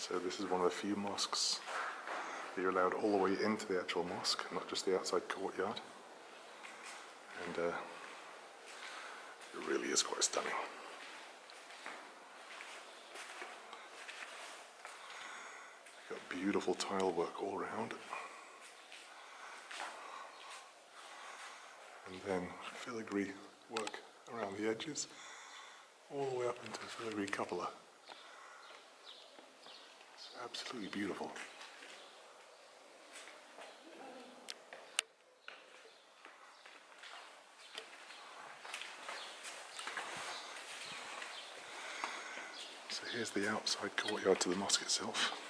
So this is one of the few mosques that you're allowed all the way into the actual mosque, not just the outside courtyard. And it really is quite stunning. You've got beautiful tile work all around. And then filigree work around the edges, all the way up into filigree cupola. It's absolutely beautiful. So here's the outside courtyard to the mosque itself.